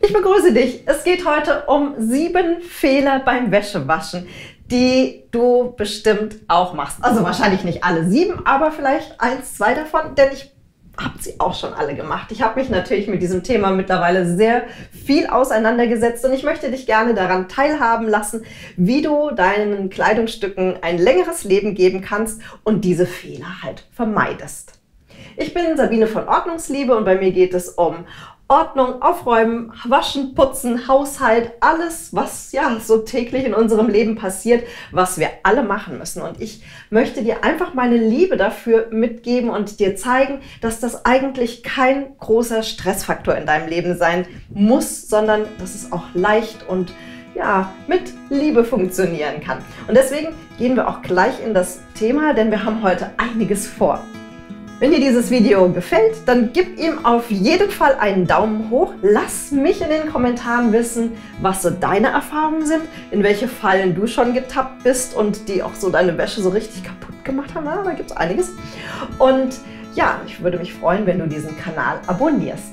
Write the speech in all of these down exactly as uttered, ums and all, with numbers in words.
Ich begrüße dich. Es geht heute um sieben Fehler beim Wäschewaschen, die du bestimmt auch machst. Also wahrscheinlich nicht alle sieben, aber vielleicht eins, zwei davon, denn ich habe sie auch schon alle gemacht. Ich habe mich natürlich mit diesem Thema mittlerweile sehr viel auseinandergesetzt und ich möchte dich gerne daran teilhaben lassen, wie du deinen Kleidungsstücken ein längeres Leben geben kannst und diese Fehler halt vermeidest. Ich bin Sabine von Ordnungsliebe und bei mir geht es um Ordnung, Aufräumen, Waschen, Putzen, Haushalt, alles, was ja so täglich in unserem Leben passiert, was wir alle machen müssen. Und ich möchte dir einfach meine Liebe dafür mitgeben und dir zeigen, dass das eigentlich kein großer Stressfaktor in deinem Leben sein muss, sondern dass es auch leicht und ja, mit Liebe funktionieren kann. Und deswegen gehen wir auch gleich in das Thema, denn wir haben heute einiges vor. Wenn dir dieses Video gefällt, dann gib ihm auf jeden Fall einen Daumen hoch. Lass mich in den Kommentaren wissen, was so deine Erfahrungen sind, in welche Fallen du schon getappt bist und die auch so deine Wäsche so richtig kaputt gemacht haben. Na, da gibt es einiges. Und ja, ich würde mich freuen, wenn du diesen Kanal abonnierst.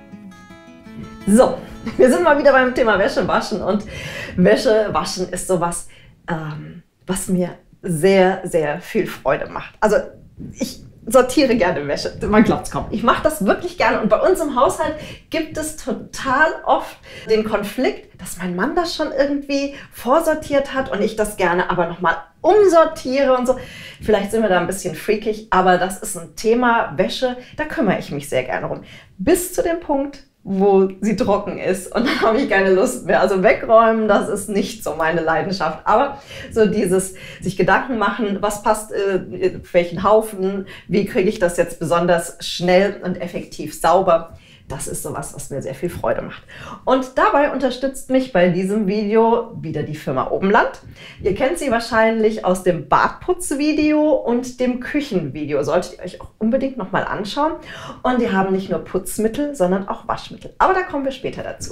So, wir sind mal wieder beim Thema Wäschewaschen und Wäschewaschen ist sowas, ähm, was mir sehr, sehr viel Freude macht. Also ich sortiere gerne Wäsche, man glaubt es kaum. Ich mache das wirklich gerne und bei uns im Haushalt gibt es total oft den Konflikt, dass mein Mann das schon irgendwie vorsortiert hat und ich das gerne aber nochmal umsortiere und so. Vielleicht sind wir da ein bisschen freakig, aber das ist ein Thema Wäsche, da kümmere ich mich sehr gerne um. Bis zu dem Punkt, wo sie trocken ist und dann habe ich keine Lust mehr. Also wegräumen, das ist nicht so meine Leidenschaft. Aber so dieses sich Gedanken machen, was passt äh, auf welchen Haufen, wie kriege ich das jetzt besonders schnell und effektiv sauber, das ist sowas, was mir sehr viel Freude macht. Und dabei unterstützt mich bei diesem Video wieder die Firma Obenland. Ihr kennt sie wahrscheinlich aus dem Badputzvideo und dem Küchenvideo. Solltet ihr euch auch unbedingt nochmal anschauen. Und die haben nicht nur Putzmittel, sondern auch Waschmittel. Aber da kommen wir später dazu.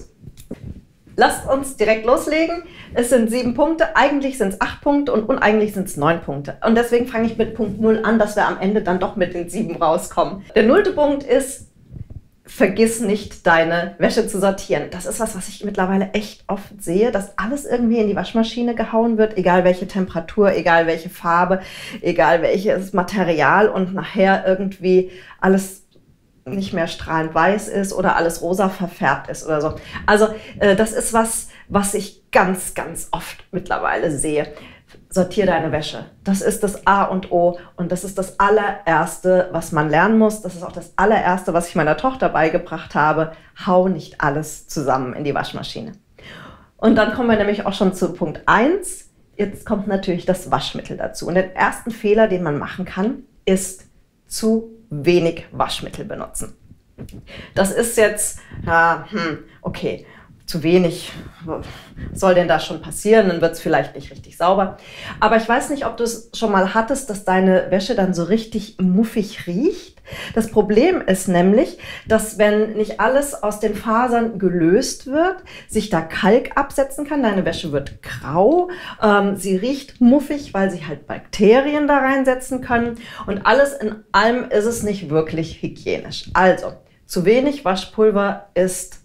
Lasst uns direkt loslegen. Es sind sieben Punkte, eigentlich sind es acht Punkte und uneigentlich sind es neun Punkte. Und deswegen fange ich mit Punkt null an, dass wir am Ende dann doch mit den sieben rauskommen. Der nullte Punkt ist: Vergiss nicht, deine Wäsche zu sortieren. Das ist was, was ich mittlerweile echt oft sehe, dass alles irgendwie in die Waschmaschine gehauen wird, egal welche Temperatur, egal welche Farbe, egal welches Material und nachher irgendwie alles nicht mehr strahlend weiß ist oder alles rosa verfärbt ist oder so. Also äh, das ist was, was ich ganz, ganz oft mittlerweile sehe. Sortier deine Wäsche. Das ist das A und O und das ist das allererste, was man lernen muss. Das ist auch das allererste, was ich meiner Tochter beigebracht habe. Hau nicht alles zusammen in die Waschmaschine. Und dann kommen wir nämlich auch schon zu Punkt eins. Jetzt kommt natürlich das Waschmittel dazu. Und der erste Fehler, den man machen kann, ist zu wenig Waschmittel benutzen. Das ist jetzt, ja, hm, okay, zu wenig, was soll denn da schon passieren, dann wird es vielleicht nicht richtig sauber. Aber ich weiß nicht, ob du es schon mal hattest, dass deine Wäsche dann so richtig muffig riecht. Das Problem ist nämlich, dass wenn nicht alles aus den Fasern gelöst wird, sich da Kalk absetzen kann, deine Wäsche wird grau, ähm, sie riecht muffig, weil sie halt Bakterien da reinsetzen können und alles in allem ist es nicht wirklich hygienisch. Also, zu wenig Waschpulver ist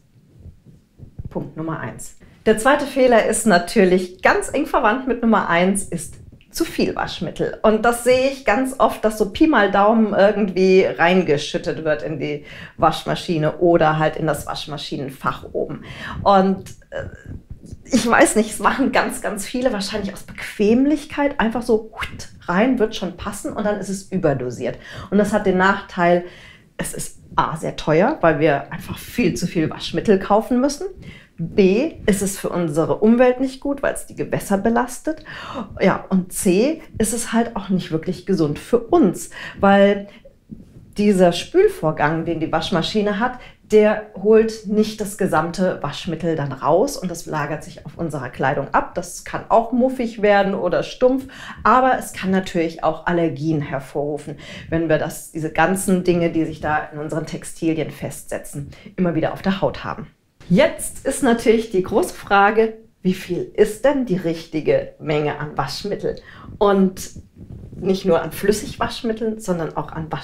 Punkt Nummer eins. Der zweite Fehler ist natürlich ganz eng verwandt mit Nummer eins, ist zu viel Waschmittel. Und das sehe ich ganz oft, dass so Pi mal Daumen irgendwie reingeschüttet wird in die Waschmaschine oder halt in das Waschmaschinenfach oben. Und äh, ich weiß nicht, es machen ganz, ganz viele wahrscheinlich aus Bequemlichkeit einfach so rein, wird schon passen und dann ist es überdosiert. Und das hat den Nachteil, es ist A, sehr teuer, weil wir einfach viel zu viel Waschmittel kaufen müssen. B, ist es für unsere Umwelt nicht gut, weil es die Gewässer belastet. Ja, und C, ist es halt auch nicht wirklich gesund für uns, weil dieser Spülvorgang, den die Waschmaschine hat, der holt nicht das gesamte Waschmittel dann raus und das lagert sich auf unserer Kleidung ab. Das kann auch muffig werden oder stumpf, aber es kann natürlich auch Allergien hervorrufen, wenn wir das, diese ganzen Dinge, die sich da in unseren Textilien festsetzen, immer wieder auf der Haut haben. Jetzt ist natürlich die große Frage, wie viel ist denn die richtige Menge an Waschmittel? Und nicht nur an Flüssigwaschmitteln, sondern auch an Waschmitteln.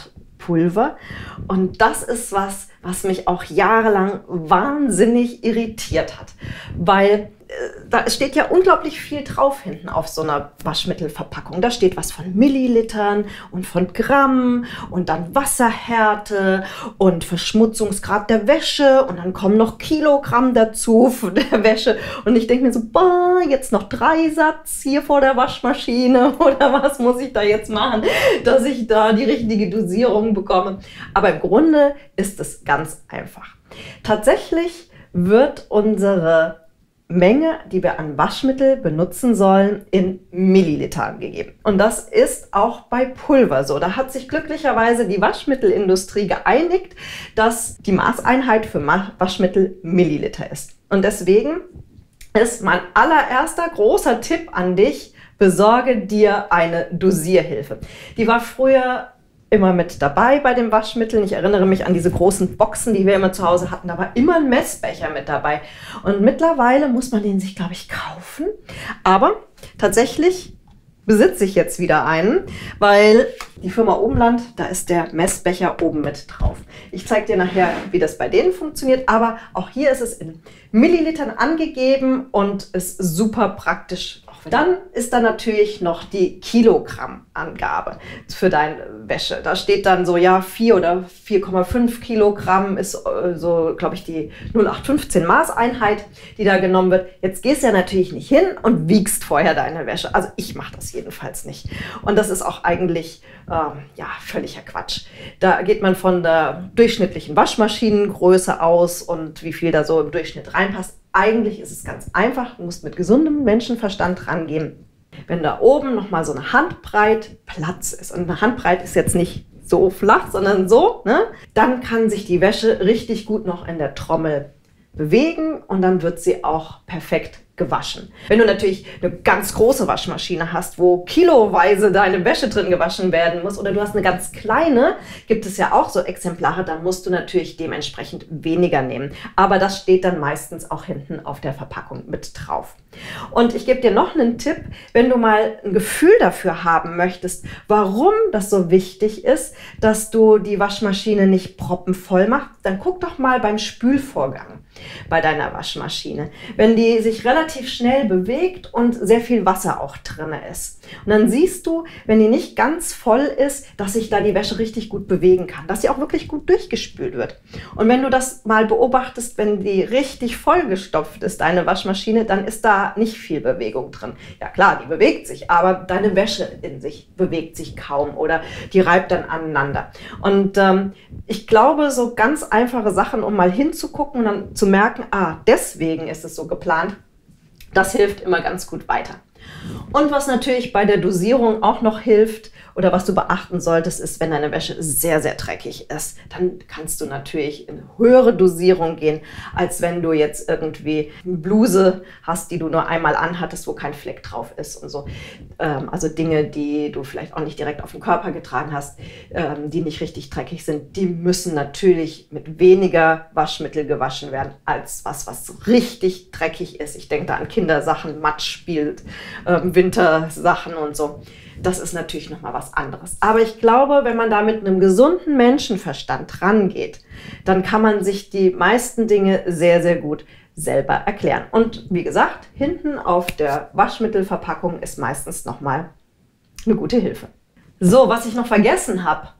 Pulver. Und das ist was, was mich auch jahrelang wahnsinnig irritiert hat, weil da steht ja unglaublich viel drauf hinten auf so einer Waschmittelverpackung. Da steht was von Millilitern und von Gramm und dann Wasserhärte und Verschmutzungsgrad der Wäsche und dann kommen noch Kilogramm dazu von der Wäsche. Und ich denke mir so, boah, jetzt noch drei Satz hier vor der Waschmaschine oder was muss ich da jetzt machen, dass ich da die richtige Dosierung bekomme. Aber im Grunde ist es ganz einfach. Tatsächlich wird unsere Menge, die wir an Waschmittel benutzen sollen, in Millilitern gegeben. Und das ist auch bei Pulver so. Da hat sich glücklicherweise die Waschmittelindustrie geeinigt, dass die Maßeinheit für Waschmittel Milliliter ist. Und deswegen ist mein allererster großer Tipp an dich, besorge dir eine Dosierhilfe. Die war früher immer mit dabei bei den Waschmitteln. Ich erinnere mich an diese großen Boxen, die wir immer zu Hause hatten. Da war immer ein Messbecher mit dabei. Und mittlerweile muss man den sich, glaube ich, kaufen. Aber tatsächlich besitze ich jetzt wieder einen, weil die Firma Obenland, da ist der Messbecher oben mit drauf. Ich zeige dir nachher, wie das bei denen funktioniert, aber auch hier ist es in Millilitern angegeben und ist super praktisch. Dann ist da natürlich noch die Kilogramm-Angabe für deine Wäsche. Da steht dann so, ja, vier oder vier Komma fünf Kilogramm ist äh, so, glaube ich, die null acht fünfzehn Maßeinheit, die da genommen wird. Jetzt gehst du ja natürlich nicht hin und wiegst vorher deine Wäsche. Also ich mache das jedenfalls nicht. Und das ist auch eigentlich ähm, ja, völliger Quatsch. Da geht man von der durchschnittlichen Waschmaschinengröße aus und wie viel da so im Durchschnitt reinpasst. Eigentlich ist es ganz einfach, du musst mit gesundem Menschenverstand rangehen. Wenn da oben nochmal so eine Handbreit Platz ist, und eine Handbreit ist jetzt nicht so flach, sondern so, ne, dann kann sich die Wäsche richtig gut noch in der Trommel bewegen und dann wird sie auch perfekt gewaschen. Wenn du natürlich eine ganz große Waschmaschine hast, wo kiloweise deine Wäsche drin gewaschen werden muss, oder du hast eine ganz kleine, gibt es ja auch so Exemplare, dann musst du natürlich dementsprechend weniger nehmen. Aber das steht dann meistens auch hinten auf der Verpackung mit drauf. Und ich gebe dir noch einen Tipp, wenn du mal ein Gefühl dafür haben möchtest, warum das so wichtig ist, dass du die Waschmaschine nicht proppenvoll machst, dann guck doch mal beim Spülvorgang bei deiner Waschmaschine. Wenn die sich relativ schnell bewegt und sehr viel Wasser auch drin ist. Und dann siehst du, wenn die nicht ganz voll ist, dass sich da die Wäsche richtig gut bewegen kann, dass sie auch wirklich gut durchgespült wird. Und wenn du das mal beobachtest, wenn die richtig vollgestopft ist, deine Waschmaschine, dann ist da nicht viel Bewegung drin. Ja klar, die bewegt sich, aber deine Wäsche in sich bewegt sich kaum oder die reibt dann aneinander. Und ähm, ich glaube, so ganz einfache Sachen, um mal hinzugucken und dann zu merken, ah, deswegen ist es so geplant, das hilft immer ganz gut weiter. Und was natürlich bei der Dosierung auch noch hilft oder was du beachten solltest, ist, wenn deine Wäsche sehr, sehr dreckig ist, dann kannst du natürlich in höhere Dosierung gehen, als wenn du jetzt irgendwie eine Bluse hast, die du nur einmal anhattest, wo kein Fleck drauf ist und so. Ähm, also Dinge, die du vielleicht auch nicht direkt auf den Körper getragen hast, ähm, die nicht richtig dreckig sind, die müssen natürlich mit weniger Waschmittel gewaschen werden, als was, was so richtig dreckig ist. Ich denke da an Kindersachen, Matschspiel, ähm, Wintersachen und so. Das ist natürlich nochmal was anderes. Aber ich glaube, wenn man da mit einem gesunden Menschenverstand rangeht, dann kann man sich die meisten Dinge sehr, sehr gut selber erklären. Und wie gesagt, hinten auf der Waschmittelverpackung ist meistens nochmal eine gute Hilfe. So, was ich noch vergessen habe.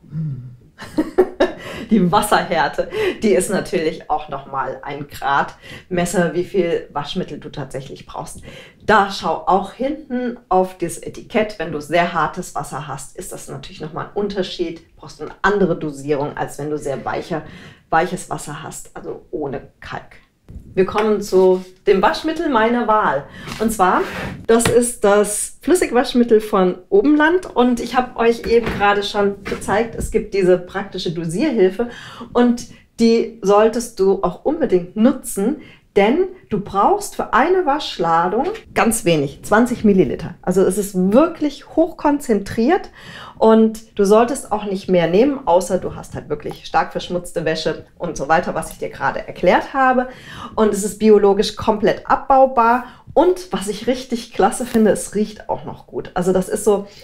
Die Wasserhärte, die ist natürlich auch nochmal ein Gradmesser, wie viel Waschmittel du tatsächlich brauchst. Da schau auch hinten auf das Etikett, wenn du sehr hartes Wasser hast, ist das natürlich nochmal ein Unterschied. Brauchst du eine andere Dosierung, als wenn du sehr weicher, weiches Wasser hast, also ohne Kalk. Wir kommen zu dem Waschmittel meiner Wahl. Und zwar, das ist das Flüssigwaschmittel von Obenland. Und ich habe euch eben gerade schon gezeigt, es gibt diese praktische Dosierhilfe. Und die solltest du auch unbedingt nutzen, denn du brauchst für eine Waschladung ganz wenig, zwanzig Milliliter. Also es ist wirklich hochkonzentriert und du solltest auch nicht mehr nehmen, außer du hast halt wirklich stark verschmutzte Wäsche und so weiter, was ich dir gerade erklärt habe. Und es ist biologisch komplett abbaubar und was ich richtig klasse finde, es riecht auch noch gut. Also das ist so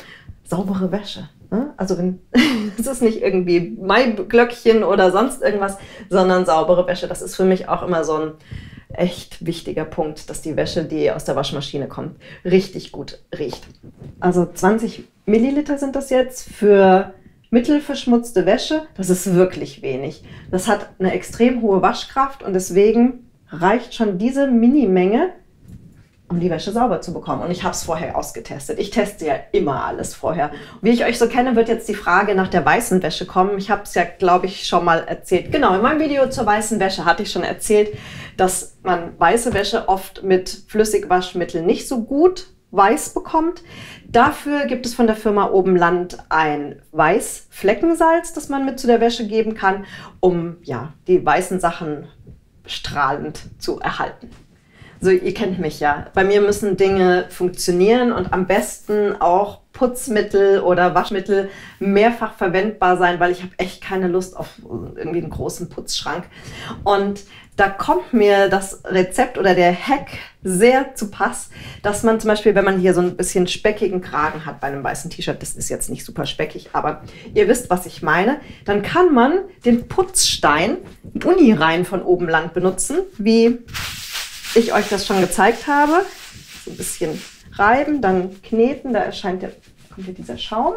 saubere Wäsche. Also wenn, es ist nicht irgendwie Maiglöckchen oder sonst irgendwas, sondern saubere Wäsche. Das ist für mich auch immer so ein echt wichtiger Punkt, dass die Wäsche, die aus der Waschmaschine kommt, richtig gut riecht. Also zwanzig Milliliter sind das jetzt für mittelverschmutzte Wäsche. Das ist wirklich wenig. Das hat eine extrem hohe Waschkraft und deswegen reicht schon diese Minimenge, um die Wäsche sauber zu bekommen. Und ich habe es vorher ausgetestet. Ich teste ja immer alles vorher. Wie ich euch so kenne, wird jetzt die Frage nach der weißen Wäsche kommen. Ich habe es ja, glaube ich, schon mal erzählt. Genau, in meinem Video zur weißen Wäsche hatte ich schon erzählt, dass man weiße Wäsche oft mit Flüssigwaschmittel nicht so gut weiß bekommt. Dafür gibt es von der Firma Obenland ein Weißfleckensalz, das man mit zu der Wäsche geben kann, um ja, die weißen Sachen strahlend zu erhalten. So, ihr kennt mich ja. Bei mir müssen Dinge funktionieren und am besten auch Putzmittel oder Waschmittel mehrfach verwendbar sein, weil ich habe echt keine Lust auf irgendwie einen großen Putzschrank. Und da kommt mir das Rezept oder der Hack sehr zu Pass, dass man zum Beispiel, wenn man hier so ein bisschen speckigen Kragen hat bei einem weißen T-Shirt, das ist jetzt nicht super speckig, aber ihr wisst, was ich meine, dann kann man den Putzstein Unirein von Obenland benutzen, wie ich euch das schon gezeigt habe. So ein bisschen reiben, dann kneten, da erscheint der, kommt hier dieser Schaum.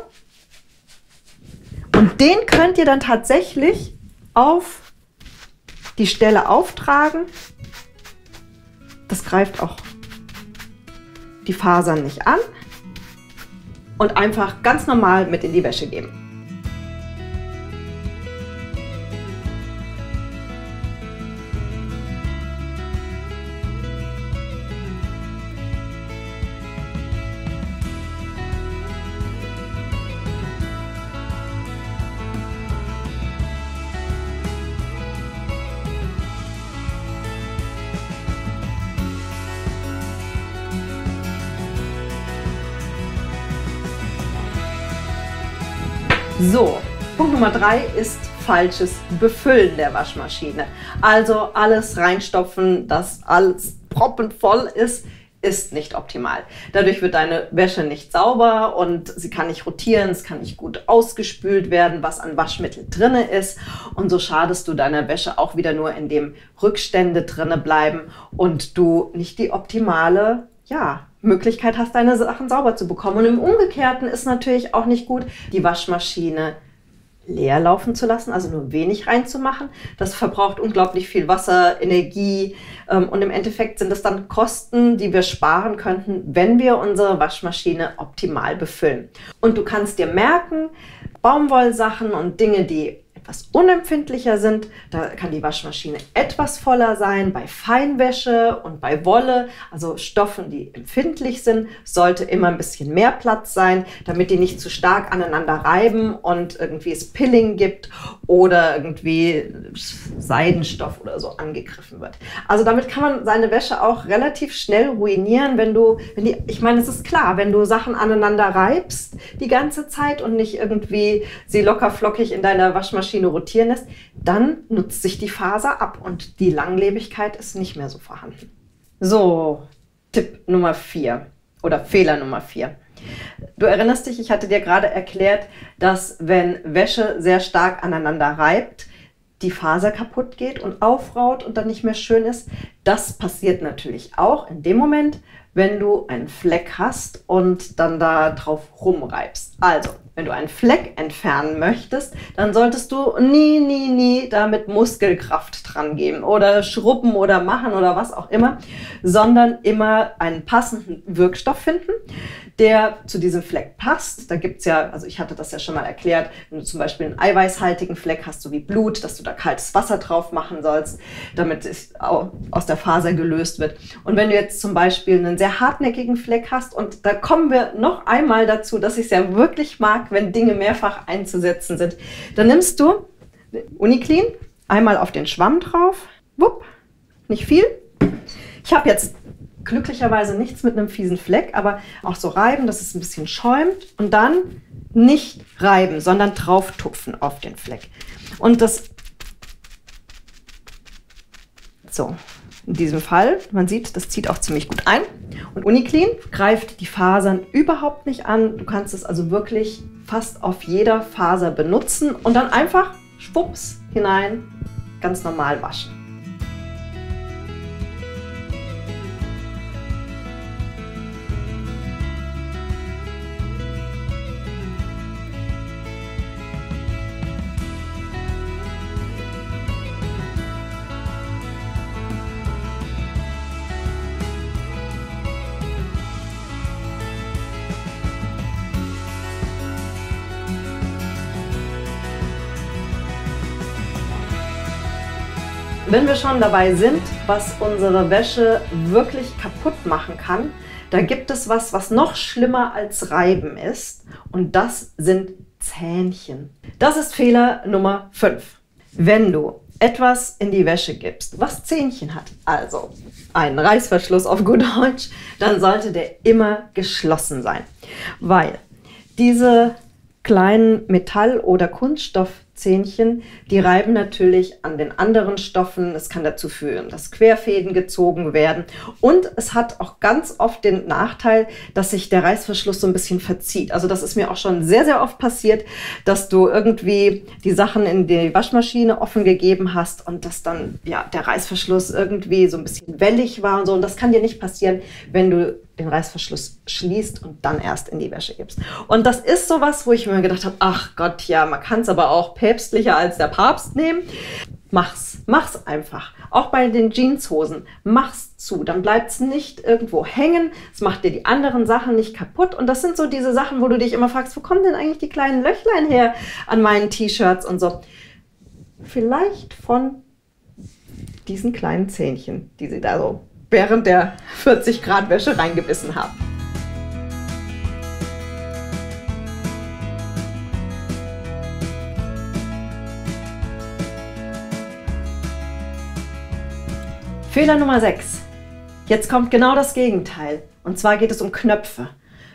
Und den könnt ihr dann tatsächlich auf die Stelle auftragen. Das greift auch die Fasern nicht an. Und einfach ganz normal mit in die Wäsche geben. So, Punkt Nummer drei ist falsches Befüllen der Waschmaschine. Also alles reinstopfen, dass alles proppenvoll ist, ist nicht optimal. Dadurch wird deine Wäsche nicht sauber und sie kann nicht rotieren, es kann nicht gut ausgespült werden, was an Waschmittel drin ist. Und so schadest du deiner Wäsche auch wieder nur, indem Rückstände drin bleiben und du nicht die optimale, ja, Möglichkeit hast, deine Sachen sauber zu bekommen. Und im Umgekehrten ist natürlich auch nicht gut, die Waschmaschine leer laufen zu lassen, also nur wenig reinzumachen. Das verbraucht unglaublich viel Wasser, Energie und im Endeffekt sind es dann Kosten, die wir sparen könnten, wenn wir unsere Waschmaschine optimal befüllen. Und du kannst dir merken, Baumwollsachen und Dinge, die etwas unempfindlicher sind, da kann die Waschmaschine etwas voller sein. Bei Feinwäsche und bei Wolle, also Stoffen, die empfindlich sind, sollte immer ein bisschen mehr Platz sein, damit die nicht zu stark aneinander reiben und irgendwie es Pilling gibt oder irgendwie Seidenstoff oder so angegriffen wird. Also damit kann man seine Wäsche auch relativ schnell ruinieren, wenn du, wenn die, ich meine, es ist klar, wenn du Sachen aneinander reibst die ganze Zeit und nicht irgendwie sie locker flockig in deiner Waschmaschine rotieren lässt, dann nutzt sich die Faser ab und die Langlebigkeit ist nicht mehr so vorhanden. So, Tipp Nummer vier oder Fehler Nummer vier. Du erinnerst dich, ich hatte dir gerade erklärt, dass wenn Wäsche sehr stark aneinander reibt, die Faser kaputt geht und aufraut und dann nicht mehr schön ist. Das passiert natürlich auch in dem Moment, wenn du einen Fleck hast und dann da drauf rumreibst. Also, wenn du einen Fleck entfernen möchtest, dann solltest du nie, nie, nie damit Muskelkraft dran geben oder schrubben oder machen oder was auch immer, sondern immer einen passenden Wirkstoff finden, der zu diesem Fleck passt. Da gibt es ja, also ich hatte das ja schon mal erklärt, wenn du zum Beispiel einen eiweißhaltigen Fleck hast, so wie Blut, dass du da kaltes Wasser drauf machen sollst, damit es aus der Faser gelöst wird. Und wenn du jetzt zum Beispiel einen sehr hartnäckigen Fleck hast, und da kommen wir noch einmal dazu, dass ich es ja wirklich mag, wenn Dinge mehrfach einzusetzen sind, dann nimmst du Uniclean, einmal auf den Schwamm drauf, wupp, nicht viel. Ich habe jetzt glücklicherweise nichts mit einem fiesen Fleck, aber auch so reiben, dass es ein bisschen schäumt und dann nicht reiben, sondern drauf tupfen auf den Fleck. Und das, so, in diesem Fall, man sieht, das zieht auch ziemlich gut ein. Und Uniclean greift die Fasern überhaupt nicht an. Du kannst es also wirklich fast auf jeder Faser benutzen und dann einfach schwupps hinein, ganz normal waschen. Wenn wir schon dabei sind, was unsere Wäsche wirklich kaputt machen kann, da gibt es was, was noch schlimmer als Reiben ist, und das sind Zähnchen. Das ist Fehler Nummer fünf. Wenn du etwas in die Wäsche gibst, was Zähnchen hat, also einen Reißverschluss auf gut Deutsch, dann sollte der immer geschlossen sein, weil diese kleinen Metall- oder Kunststoffzähnchen, die reiben natürlich an den anderen Stoffen. Es kann dazu führen, dass Querfäden gezogen werden. Und es hat auch ganz oft den Nachteil, dass sich der Reißverschluss so ein bisschen verzieht. Also das ist mir auch schon sehr, sehr oft passiert, dass du irgendwie die Sachen in die Waschmaschine offen gegeben hast und dass dann ja der Reißverschluss irgendwie so ein bisschen wellig war und so. Und das kann dir nicht passieren, wenn du den Reißverschluss schließt und dann erst in die Wäsche gibst. Und das ist sowas, wo ich mir gedacht habe, ach Gott, ja, man kann es aber auch päpstlicher als der Papst nehmen. Mach's, mach's einfach. Auch bei den Jeanshosen, mach's zu. Dann bleibt es nicht irgendwo hängen. Es macht dir die anderen Sachen nicht kaputt. Und das sind so diese Sachen, wo du dich immer fragst, wo kommen denn eigentlich die kleinen Löchlein her an meinen T-Shirts und so. Vielleicht von diesen kleinen Zähnchen, die sie da so während der vierzig Grad Wäsche reingebissen haben. Fehler Nummer sechs. Jetzt kommt genau das Gegenteil. Und zwar geht es um Knöpfe.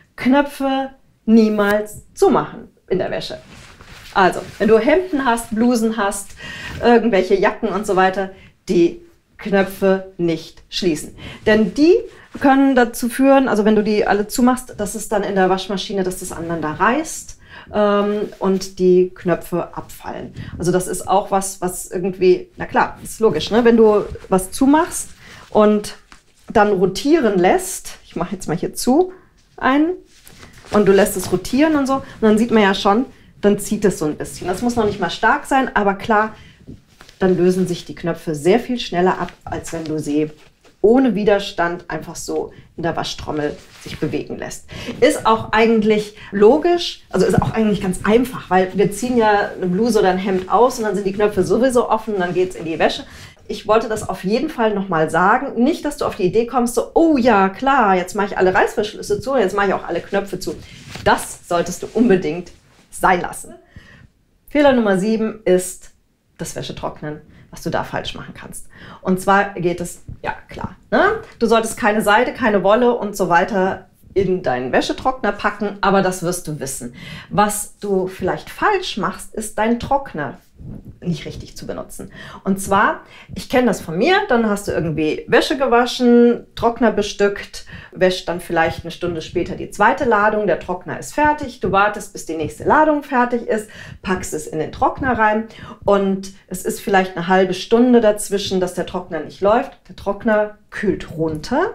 Knöpfe niemals zumachen in der Wäsche. Also, wenn du Hemden hast, Blusen hast, irgendwelche Jacken und so weiter, die Knöpfe nicht schließen. Denn die können dazu führen, also wenn du die alle zumachst, dass es dann in der Waschmaschine, dass das aneinander reißt ähm, und die Knöpfe abfallen. Also das ist auch was, was irgendwie, na klar, ist logisch, ne? Wenn du was zumachst und dann rotieren lässt, ich mache jetzt mal hier zu einen und du lässt es rotieren und so, und dann sieht man ja schon, dann zieht es so ein bisschen. Das muss noch nicht mal stark sein, aber klar, dann lösen sich die Knöpfe sehr viel schneller ab, als wenn du sie ohne Widerstand einfach so in der Waschtrommel sich bewegen lässt. Ist auch eigentlich logisch, also ist auch eigentlich ganz einfach, weil wir ziehen ja eine Bluse oder ein Hemd aus und dann sind die Knöpfe sowieso offen und dann geht es in die Wäsche. Ich wollte das auf jeden Fall nochmal sagen. Nicht, dass du auf die Idee kommst, so, oh ja, klar, jetzt mache ich alle Reißverschlüsse zu, jetzt mache ich auch alle Knöpfe zu. Das solltest du unbedingt sein lassen. Fehler Nummer sieben ist das Wäschetrocknen, was du da falsch machen kannst. Und zwar geht es, ja klar, ne? Du solltest keine Seide, keine Wolle und so weiter in deinen Wäschetrockner packen, aber das wirst du wissen. Was du vielleicht falsch machst, ist deinen Trockner nicht richtig zu benutzen. Und zwar, ich kenne das von mir, dann hast du irgendwie Wäsche gewaschen, Trockner bestückt, wäscht dann vielleicht eine Stunde später die zweite Ladung, der Trockner ist fertig, du wartest, bis die nächste Ladung fertig ist, packst es in den Trockner rein und es ist vielleicht eine halbe Stunde dazwischen, dass der Trockner nicht läuft. Der Trockner kühlt runter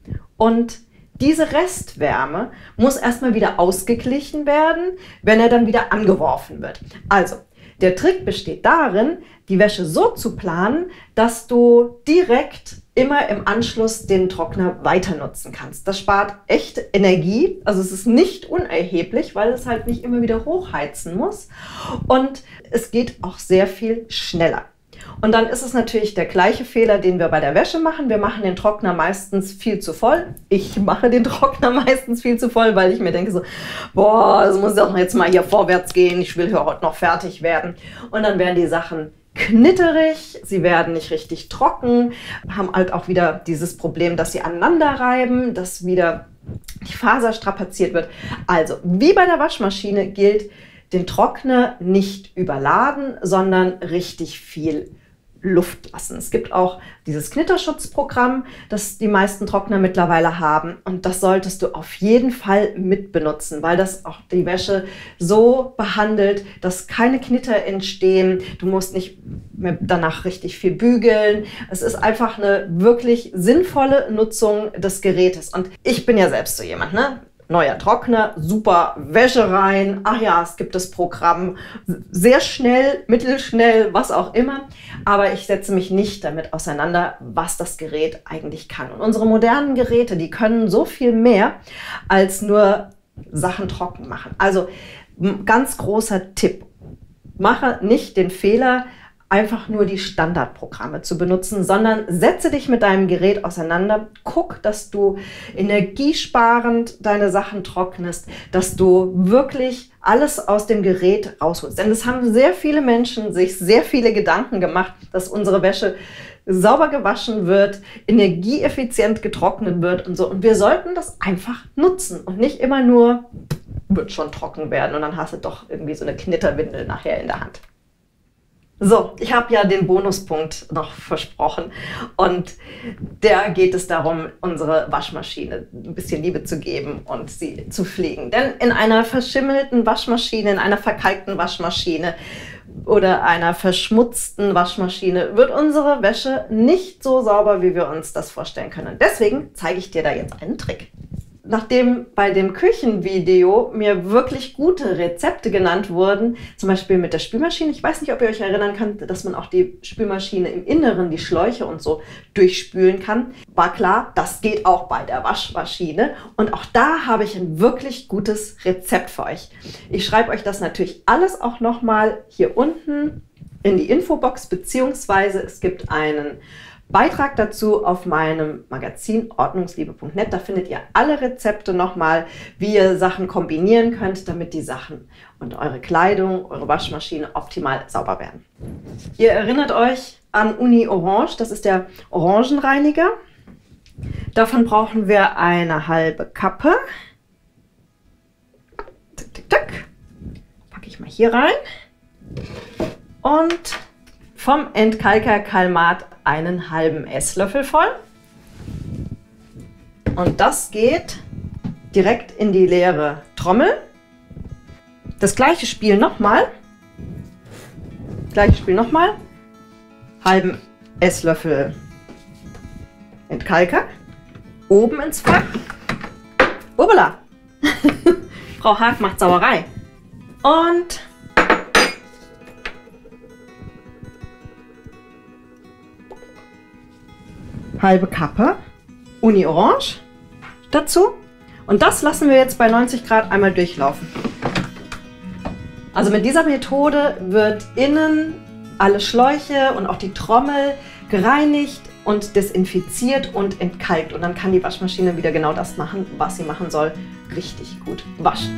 und diese Restwärme muss erstmal wieder ausgeglichen werden, wenn er dann wieder angeworfen wird. Also, der Trick besteht darin, die Wäsche so zu planen, dass du direkt immer im Anschluss den Trockner weiter nutzen kannst. Das spart echt Energie, also es ist nicht unerheblich, weil es halt nicht immer wieder hochheizen muss und es geht auch sehr viel schneller. Und dann ist es natürlich der gleiche Fehler, den wir bei der Wäsche machen. Wir machen den Trockner meistens viel zu voll. Ich mache den Trockner meistens viel zu voll, weil ich mir denke so, boah, das muss doch jetzt mal hier vorwärts gehen. Ich will hier heute noch fertig werden. Und dann werden die Sachen knitterig, sie werden nicht richtig trocken, haben halt auch wieder dieses Problem, dass sie aneinander reiben, dass wieder die Faser strapaziert wird. Also, wie bei der Waschmaschine gilt, den Trockner nicht überladen, sondern richtig viel Luft lassen. Es gibt auch dieses Knitterschutzprogramm, das die meisten Trockner mittlerweile haben. Und das solltest du auf jeden Fall mitbenutzen, weil das auch die Wäsche so behandelt, dass keine Knitter entstehen. Du musst nicht mehr danach richtig viel bügeln. Es ist einfach eine wirklich sinnvolle Nutzung des Gerätes. Und ich bin ja selbst so jemand, ne? Neuer Trockner, super Wäsche rein, ach ja, es gibt das Programm, sehr schnell, mittelschnell, was auch immer. Aber ich setze mich nicht damit auseinander, was das Gerät eigentlich kann. Und unsere modernen Geräte, die können so viel mehr als nur Sachen trocken machen. Also ganz großer Tipp, mache nicht den Fehler, einfach nur die Standardprogramme zu benutzen, sondern setze dich mit deinem Gerät auseinander, guck, dass du energiesparend deine Sachen trocknest, dass du wirklich alles aus dem Gerät rausholst. Denn es haben sehr viele Menschen sich sehr viele Gedanken gemacht, dass unsere Wäsche sauber gewaschen wird, energieeffizient getrocknet wird und so. Und wir sollten das einfach nutzen und nicht immer nur, wird schon trocken werden und dann hast du doch irgendwie so eine Knitterwindel nachher in der Hand. So, ich habe ja den Bonuspunkt noch versprochen und der geht es darum, unsere Waschmaschine ein bisschen Liebe zu geben und sie zu pflegen. Denn in einer verschimmelten Waschmaschine, in einer verkalkten Waschmaschine oder einer verschmutzten Waschmaschine wird unsere Wäsche nicht so sauber, wie wir uns das vorstellen können. Deswegen zeige ich dir da jetzt einen Trick. Nachdem bei dem Küchenvideo mir wirklich gute Rezepte genannt wurden, zum Beispiel mit der Spülmaschine, ich weiß nicht, ob ihr euch erinnern könnt, dass man auch die Spülmaschine im Inneren, die Schläuche und so durchspülen kann, war klar, das geht auch bei der Waschmaschine. Und auch da habe ich ein wirklich gutes Rezept für euch. Ich schreibe euch das natürlich alles auch nochmal hier unten in die Infobox, beziehungsweise es gibt einen Beitrag dazu auf meinem Magazin ordnungsliebe punkt net. Da findet ihr alle Rezepte nochmal, wie ihr Sachen kombinieren könnt, damit die Sachen und eure Kleidung, eure Waschmaschine optimal sauber werden. Ihr erinnert euch an Uni Orange, das ist der Orangenreiniger. Davon brauchen wir eine halbe Kappe. Tick, tick, tick. Packe ich mal hier rein. Und vom Entkalker Calmat einen halben Esslöffel voll. Und das geht direkt in die leere Trommel. Das gleiche Spiel nochmal. Gleiches Spiel nochmal. Halben Esslöffel Entkalker. Oben ins Fach. Ubala! Frau Haag macht Sauerei. Und halbe Kappe Uni Orange dazu. Und das lassen wir jetzt bei neunzig Grad einmal durchlaufen. Also mit dieser Methode wird innen alle Schläuche und auch die Trommel gereinigt und desinfiziert und entkalkt. Und dann kann die Waschmaschine wieder genau das machen, was sie machen soll. Richtig gut waschen.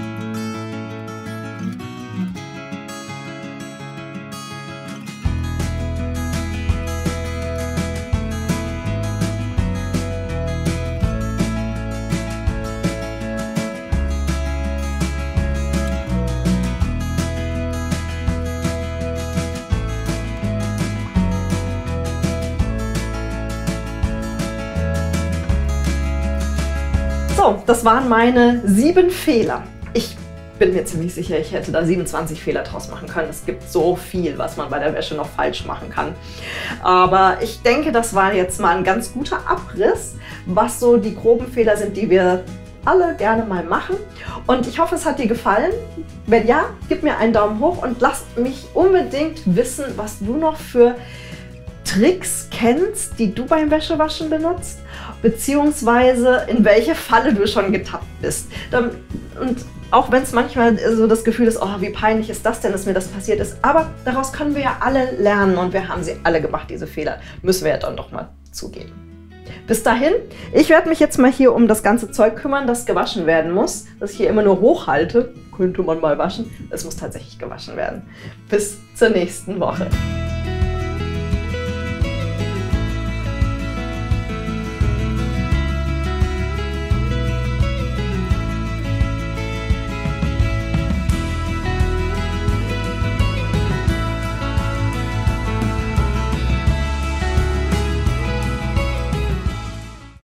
So, das waren meine sieben Fehler. Ich bin mir ziemlich sicher, ich hätte da siebenundzwanzig Fehler draus machen können. Es gibt so viel, was man bei der Wäsche noch falsch machen kann. Aber ich denke, das war jetzt mal ein ganz guter Abriss, was so die groben Fehler sind, die wir alle gerne mal machen. Und ich hoffe, es hat dir gefallen. Wenn ja, gib mir einen Daumen hoch und lass mich unbedingt wissen, was du noch für Tricks kennst, die du beim Wäschewaschen benutzt, beziehungsweise in welche Falle du schon getappt bist. Und auch wenn es manchmal so das Gefühl ist, oh, wie peinlich ist das denn, dass mir das passiert ist, aber daraus können wir ja alle lernen und wir haben sie alle gemacht, diese Fehler. Müssen wir ja dann doch mal zugeben. Bis dahin, ich werde mich jetzt mal hier um das ganze Zeug kümmern, das gewaschen werden muss. Das ich hier immer nur hochhalte, könnte man mal waschen. Es muss tatsächlich gewaschen werden. Bis zur nächsten Woche.